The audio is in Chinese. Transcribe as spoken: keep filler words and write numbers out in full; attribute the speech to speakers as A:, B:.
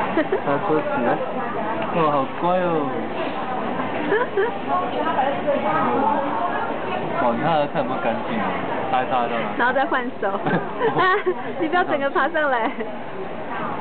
A: 他说起来，哇，好乖哦。管他，看有没有干净，拍他的。
B: 然后再换手。你不要整个爬上来。